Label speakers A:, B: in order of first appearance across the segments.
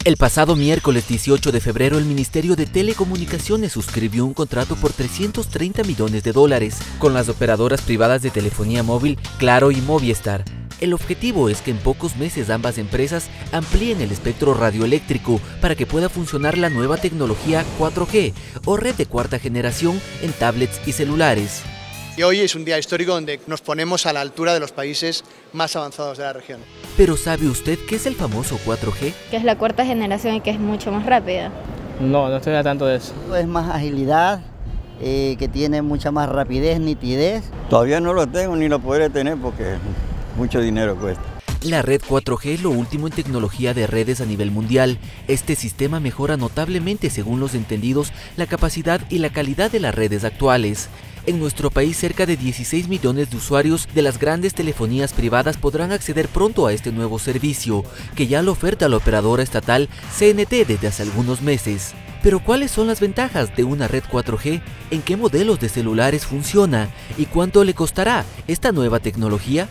A: El pasado miércoles 18 de febrero, el Ministerio de Telecomunicaciones suscribió un contrato por $330 millones con las operadoras privadas de telefonía móvil Claro y Movistar. El objetivo es que en pocos meses ambas empresas amplíen el espectro radioeléctrico para que pueda funcionar la nueva tecnología 4G o red de cuarta generación en tablets y celulares.
B: Y hoy es un día histórico donde nos ponemos a la altura de los países más avanzados de la región.
A: Pero ¿sabe usted qué es el famoso 4G?
C: Que es la cuarta generación y que es mucho más rápida.
D: No estoy al tanto de eso.
E: Es más agilidad, que tiene mucha más rapidez, nitidez.
F: Todavía no lo tengo ni lo podré tener porque mucho dinero cuesta.
A: La red 4G es lo último en tecnología de redes a nivel mundial. Este sistema mejora notablemente, según los entendidos, la capacidad y la calidad de las redes actuales. En nuestro país, cerca de 16 millones de usuarios de las grandes telefonías privadas podrán acceder pronto a este nuevo servicio, que ya lo oferta la operadora estatal CNT desde hace algunos meses. Pero ¿cuáles son las ventajas de una red 4G? ¿En qué modelos de celulares funciona? ¿Y cuánto le costará esta nueva tecnología?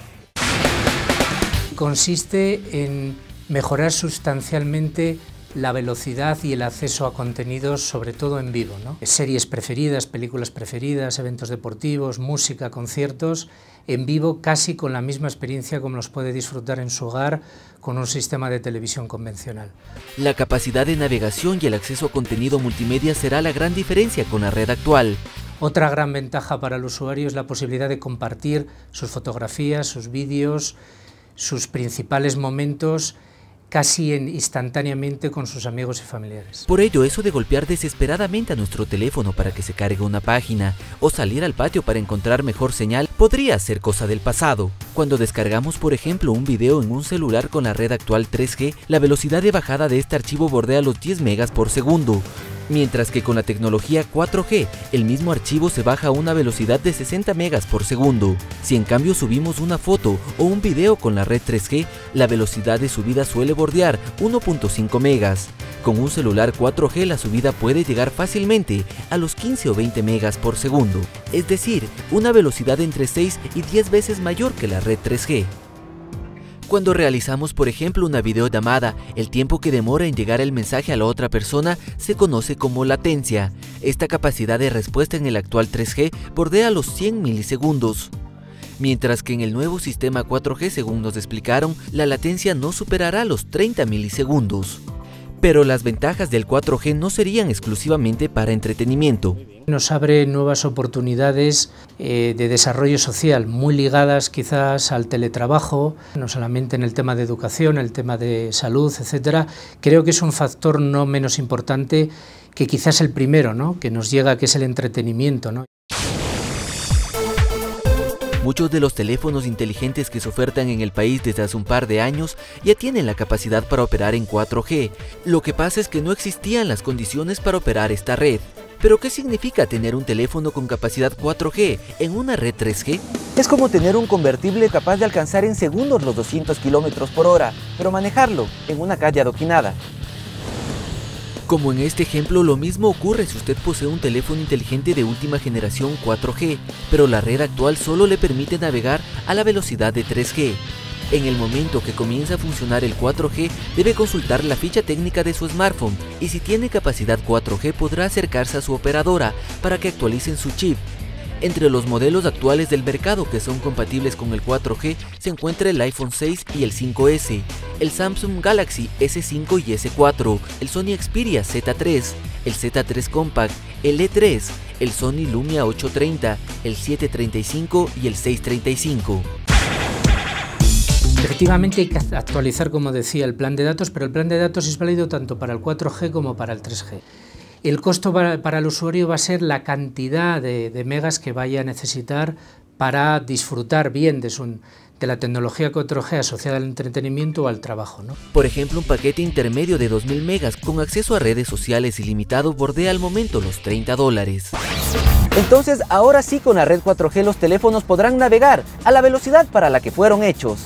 G: Consiste en mejorar sustancialmente la velocidad y el acceso a contenidos, sobre todo en vivo, ¿no? Series preferidas, películas preferidas, eventos deportivos, música, conciertos, en vivo casi con la misma experiencia como los puede disfrutar en su hogar con un sistema de televisión convencional.
A: La capacidad de navegación y el acceso a contenido multimedia será la gran diferencia con la red actual.
G: Otra gran ventaja para el usuario es la posibilidad de compartir sus fotografías, sus vídeos, sus principales momentos casi instantáneamente con sus amigos y familiares.
A: Por ello, eso de golpear desesperadamente a nuestro teléfono para que se cargue una página o salir al patio para encontrar mejor señal podría ser cosa del pasado. Cuando descargamos, por ejemplo, un video en un celular con la red actual 3G, la velocidad de bajada de este archivo bordea los 10 megas por segundo. Mientras que con la tecnología 4G, el mismo archivo se baja a una velocidad de 60 megas por segundo. Si en cambio subimos una foto o un video con la red 3G, la velocidad de subida suele bordear 1.5 megas. Con un celular 4G la subida puede llegar fácilmente a los 15 o 20 megas por segundo, es decir, una velocidad entre 6 y 10 veces mayor que la red 3G. Cuando realizamos, por ejemplo, una videollamada, el tiempo que demora en llegar el mensaje a la otra persona se conoce como latencia. Esta capacidad de respuesta en el actual 3G bordea los 100 milisegundos. Mientras que en el nuevo sistema 4G, según nos explicaron, la latencia no superará los 30 milisegundos. Pero las ventajas del 4G no serían exclusivamente para entretenimiento.
G: Nos abre nuevas oportunidades de desarrollo social, muy ligadas quizás al teletrabajo, no solamente en el tema de educación, el tema de salud, etc. Creo que es un factor no menos importante que quizás el primero, ¿no?, que nos llega, que es el entretenimiento, ¿no?
A: Muchos de los teléfonos inteligentes que se ofertan en el país desde hace un par de años ya tienen la capacidad para operar en 4G. Lo que pasa es que no existían las condiciones para operar esta red. ¿Pero qué significa tener un teléfono con capacidad 4G en una red 3G?
H: Es como tener un convertible capaz de alcanzar en segundos los 200 km por hora, pero manejarlo en una calle adoquinada.
A: Como en este ejemplo, lo mismo ocurre si usted posee un teléfono inteligente de última generación 4G, pero la red actual solo le permite navegar a la velocidad de 3G. En el momento que comienza a funcionar el 4G, debe consultar la ficha técnica de su smartphone y si tiene capacidad 4G podrá acercarse a su operadora para que actualicen su chip. Entre los modelos actuales del mercado que son compatibles con el 4G se encuentra el iPhone 6 y el 5S, el Samsung Galaxy S5 y S4, el Sony Xperia Z3, el Z3 Compact, el E3, el Sony Lumia 830, el 735 y el 635.
G: Efectivamente hay que actualizar, como decía, el plan de datos, pero el plan de datos es válido tanto para el 4G como para el 3G. El costo para el usuario va a ser la cantidad de megas que vaya a necesitar para disfrutar bien de la tecnología 4G asociada al entretenimiento o al trabajo, ¿no?
A: Por ejemplo, un paquete intermedio de 2000 megas con acceso a redes sociales ilimitado bordea al momento los $30.
H: Entonces, ahora sí, con la red 4G los teléfonos podrán navegar a la velocidad para la que fueron hechos.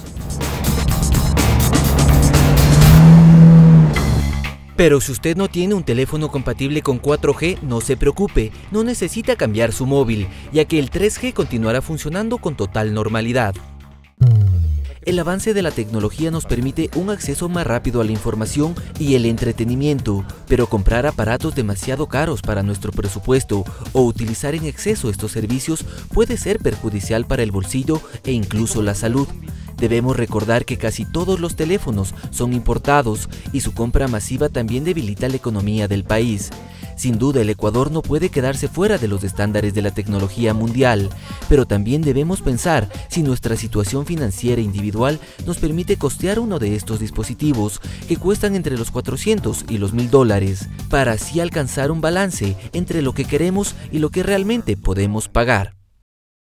A: Pero si usted no tiene un teléfono compatible con 4G, no se preocupe, no necesita cambiar su móvil, ya que el 3G continuará funcionando con total normalidad. El avance de la tecnología nos permite un acceso más rápido a la información y el entretenimiento, pero comprar aparatos demasiado caros para nuestro presupuesto o utilizar en exceso estos servicios puede ser perjudicial para el bolsillo e incluso la salud. Debemos recordar que casi todos los teléfonos son importados y su compra masiva también debilita la economía del país. Sin duda, el Ecuador no puede quedarse fuera de los estándares de la tecnología mundial, pero también debemos pensar si nuestra situación financiera individual nos permite costear uno de estos dispositivos, que cuestan entre los 400 y los $1000, para así alcanzar un balance entre lo que queremos y lo que realmente podemos pagar.